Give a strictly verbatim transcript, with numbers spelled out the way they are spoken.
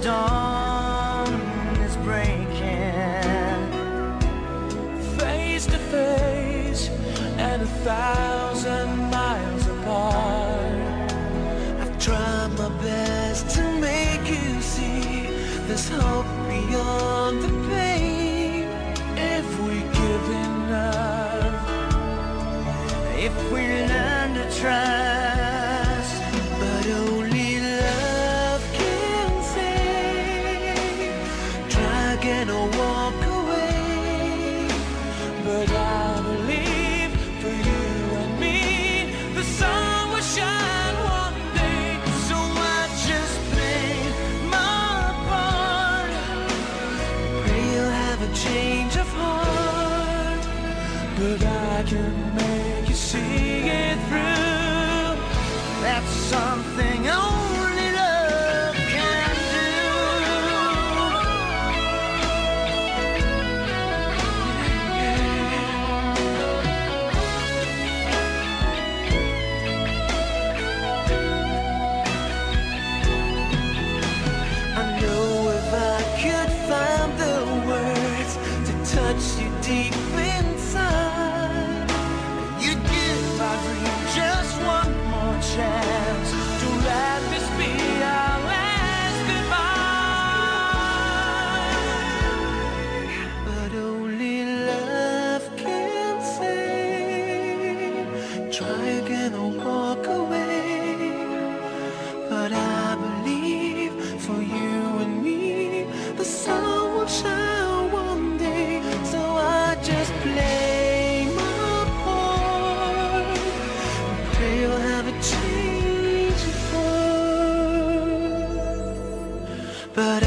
dawn is breaking, face to face and a thousand miles apart. I've tried my best to make you see there's hope beyond the pain. If we give enough, if we learn to trust, but only love can save. Try again or walk away, but I believe for you and me the sun will shine one day. so I just play my part. Pray you'll have a change of heart, But I can make you see it through. that's something only love can do. I know if I could find the words to touch you deep inside, you'd give my dream just one more chance. Don't let this be our last goodbye. But only love can save. Try again or walk away, but I believe for you and me the sun will shine one day. So I just play my part, pray you'll have a change of heart. But